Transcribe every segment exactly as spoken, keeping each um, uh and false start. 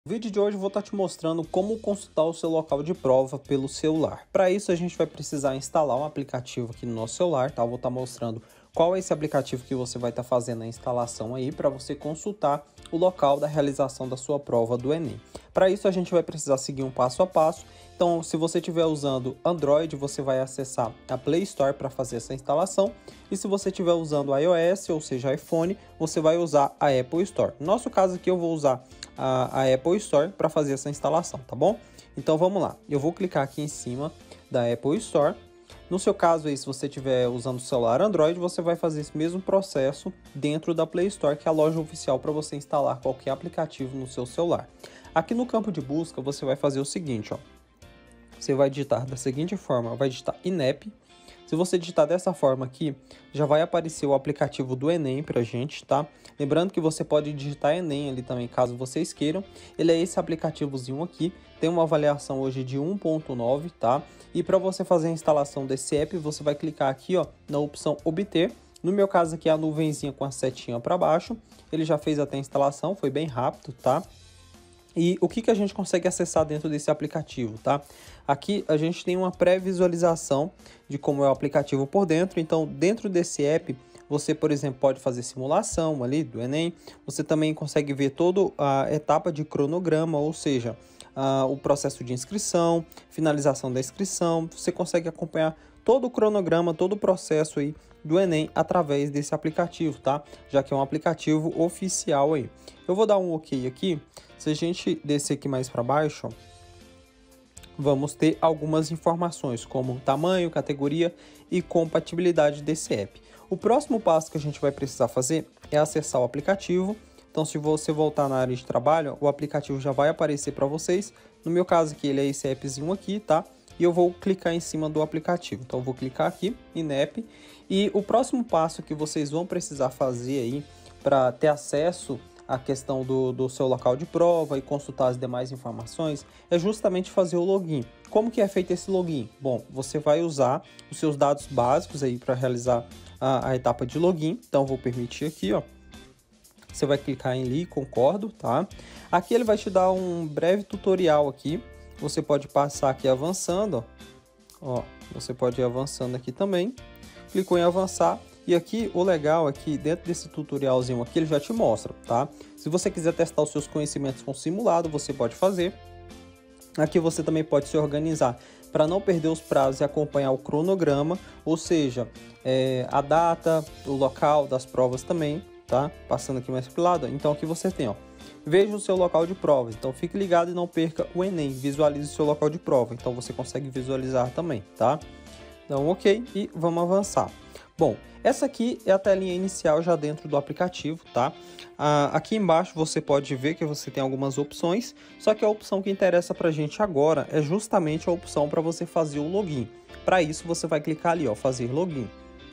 No vídeo de hoje eu vou estar te mostrando como consultar o seu local de prova pelo celular. Para isso a gente vai precisar instalar um aplicativo aqui no nosso celular, tá? Eu vou estar mostrando qual é esse aplicativo que você vai estar fazendo a instalação aí para você consultar o local da realização da sua prova do Enem. Para isso a gente vai precisar seguir um passo a passo. Então, se você estiver usando Android, você vai acessar a Play Store para fazer essa instalação. E se você estiver usando iOS, ou seja, iPhone, você vai usar a Apple Store. No nosso caso aqui eu vou usar a, a Apple Store para fazer essa instalação, tá bom? Então vamos lá. Eu vou clicar aqui em cima da Apple Store. No seu caso aí, se você estiver usando o celular Android, você vai fazer esse mesmo processo dentro da Play Store, que é a loja oficial para você instalar qualquer aplicativo no seu celular. Aqui no campo de busca, você vai fazer o seguinte, ó. Você vai digitar da seguinte forma, vai digitar INEP. Se você digitar dessa forma aqui, já vai aparecer o aplicativo do Enem pra gente, tá? Lembrando que você pode digitar Enem ali também, caso vocês queiram. Ele é esse aplicativozinho aqui, tem uma avaliação hoje de um ponto nove, tá? E para você fazer a instalação desse app, você vai clicar aqui, ó, na opção obter. No meu caso aqui é a nuvenzinha com a setinha para baixo. Ele já fez até a instalação, foi bem rápido, tá? E o que, que a gente consegue acessar dentro desse aplicativo, tá? Aqui a gente tem uma pré-visualização de como é o aplicativo por dentro. Então, dentro desse app, você, por exemplo, pode fazer simulação ali do Enem. Você também consegue ver toda a etapa de cronograma, ou seja, uh, o processo de inscrição, finalização da inscrição. Você consegue acompanhar todo o cronograma, todo o processo aí do Enem através desse aplicativo, tá? Já que é um aplicativo oficial aí. Eu vou dar um ok aqui. Se a gente descer aqui mais para baixo, ó, vamos ter algumas informações como tamanho, categoria e compatibilidade desse app. O próximo passo que a gente vai precisar fazer é acessar o aplicativo. Então, se você voltar na área de trabalho, o aplicativo já vai aparecer para vocês. No meu caso aqui, ele é esse appzinho aqui, tá? E eu vou clicar em cima do aplicativo. Então, eu vou clicar aqui, INEP. E o próximo passo que vocês vão precisar fazer aí para ter acesso à questão do, do seu local de prova e consultar as demais informações é justamente fazer o login. Como que é feito esse login? Bom, você vai usar os seus dados básicos aí para realizar a, a etapa de login. Então, eu vou permitir aqui, ó. Você vai clicar em li, concordo, tá? Aqui ele vai te dar um breve tutorial aqui. Você pode passar aqui avançando, ó. Ó, você pode ir avançando aqui também. Clicou em avançar. E aqui o legal é que dentro desse tutorialzinho aqui ele já te mostra, tá? Se você quiser testar os seus conhecimentos com simulado, você pode fazer. Aqui você também pode se organizar para não perder os prazos e acompanhar o cronograma, ou seja, é, a data, o local das provas também, tá? Passando aqui mais para o lado, então aqui você tem, ó. Veja o seu local de prova, então fique ligado e não perca o Enem, visualize o seu local de prova, então você consegue visualizar também, tá? Então, ok, e vamos avançar. Bom, essa aqui é a telinha inicial já dentro do aplicativo, tá? Ah, aqui embaixo você pode ver que você tem algumas opções, só que a opção que interessa pra gente agora é justamente a opção para você fazer o login. Para isso você vai clicar ali, ó, fazer login.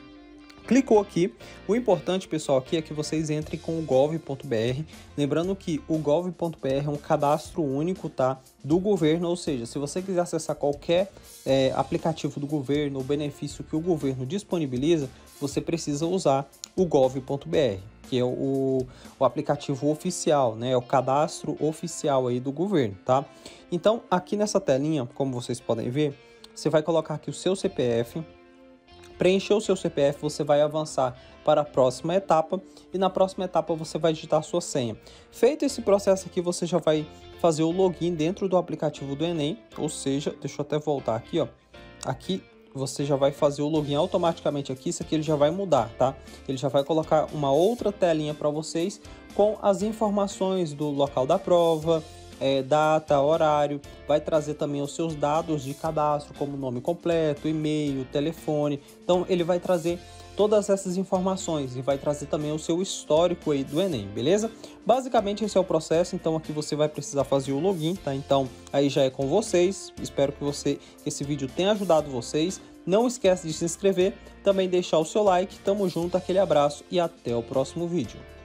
Clicou aqui, o importante, pessoal, aqui é que vocês entrem com o gov ponto br, lembrando que o gov ponto br é um cadastro único, tá, do governo, ou seja, se você quiser acessar qualquer é, aplicativo do governo, o benefício que o governo disponibiliza, você precisa usar o gov ponto br, que é o, o aplicativo oficial, né, é o cadastro oficial aí do governo, tá? Então, aqui nessa telinha, como vocês podem ver, você vai colocar aqui o seu C P F. Preencher o seu C P F, você vai avançar para a próxima etapa e na próxima etapa você vai digitar a sua senha. Feito esse processo aqui, você já vai fazer o login dentro do aplicativo do Enem, ou seja, deixa eu até voltar aqui, ó. Aqui você já vai fazer o login automaticamente aqui, isso aqui ele já vai mudar, tá? Ele já vai colocar uma outra telinha para vocês com as informações do local da prova, É, data, horário, vai trazer também os seus dados de cadastro, como nome completo, e-mail, telefone. Então ele vai trazer todas essas informações e vai trazer também o seu histórico aí do Enem, beleza? Basicamente esse é o processo, então aqui você vai precisar fazer o login, tá? Então aí já é com vocês, espero que, você, que esse vídeo tenha ajudado vocês. Não esquece de se inscrever, também deixar o seu like, tamo junto, aquele abraço e até o próximo vídeo.